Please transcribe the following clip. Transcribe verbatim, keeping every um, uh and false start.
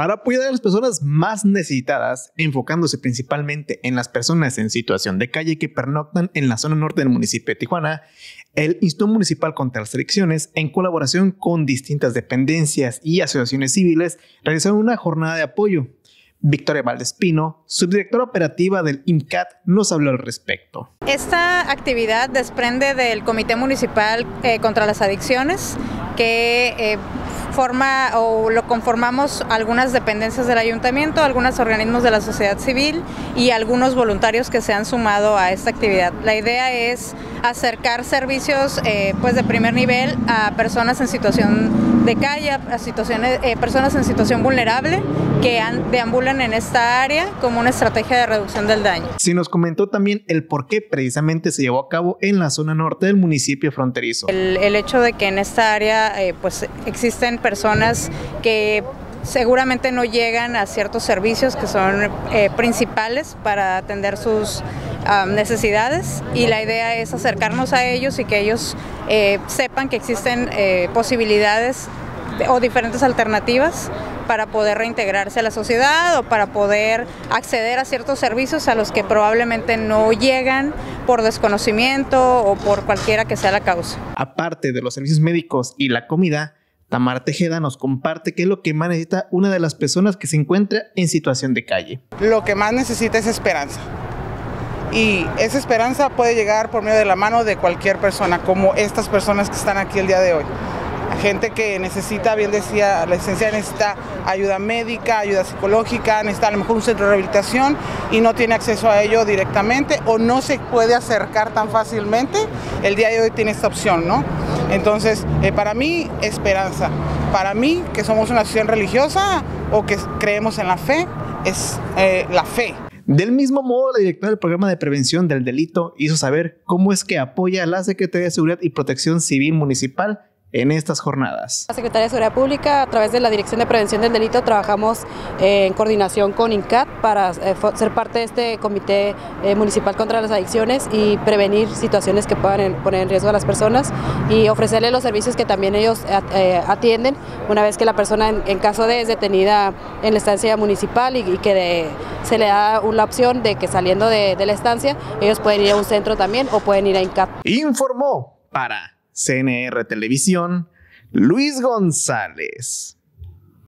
Para apoyar a las personas más necesitadas, enfocándose principalmente en las personas en situación de calle que pernoctan en la zona norte del municipio de Tijuana, el Instituto Municipal contra las Adicciones, en colaboración con distintas dependencias y asociaciones civiles, realizaron una jornada de apoyo. Victoria Valdespino, subdirectora operativa del I M C A T, nos habló al respecto. Esta actividad desprende del Comité Municipal eh, contra las Adicciones, que eh, forma o lo conformamos algunas dependencias del ayuntamiento, algunos organismos de la sociedad civil y algunos voluntarios que se han sumado a esta actividad. La idea es acercar servicios eh, pues de primer nivel a personas en situación de calle, a situaciones, eh, personas en situación vulnerable que han, deambulan en esta área como una estrategia de reducción del daño. Sí, nos comentó también el por qué precisamente se llevó a cabo en la zona norte del municipio fronterizo. El, el hecho de que en esta área eh, pues existen personas que seguramente no llegan a ciertos servicios que son eh, principales para atender sus uh, necesidades, y la idea es acercarnos a ellos y que ellos eh, sepan que existen eh, posibilidades de, o diferentes alternativas para poder reintegrarse a la sociedad o para poder acceder a ciertos servicios a los que probablemente no llegan por desconocimiento o por cualquiera que sea la causa. Aparte de los servicios médicos y la comida, Tamara Tejeda nos comparte qué es lo que más necesita una de las personas que se encuentra en situación de calle. Lo que más necesita es esperanza. Y esa esperanza puede llegar por medio de la mano de cualquier persona, como estas personas que están aquí el día de hoy. Gente que necesita, bien decía la licenciada, necesita ayuda médica, ayuda psicológica, necesita a lo mejor un centro de rehabilitación y no tiene acceso a ello directamente o no se puede acercar tan fácilmente. El día de hoy tiene esta opción, ¿no? Entonces, eh, para mí, esperanza. Para mí, que somos una asociación religiosa o que creemos en la fe, es eh, la fe. Del mismo modo, la directora del Programa de Prevención del Delito hizo saber cómo es que apoya a la Secretaría de Seguridad y Protección Civil Municipal en estas jornadas. La Secretaría de Seguridad Pública, a través de la Dirección de Prevención del Delito, trabajamos eh, en coordinación con I M C A T para eh, ser parte de este Comité eh, Municipal contra las Adicciones y prevenir situaciones que puedan poner en riesgo a las personas y ofrecerles los servicios que también ellos eh, atienden una vez que la persona, en, en caso de es detenida en la estancia municipal y, y que de, se le da una opción de que saliendo de, de la estancia, ellos pueden ir a un centro también o pueden ir a I M C A T. Informó para C N R Televisión, Luis González.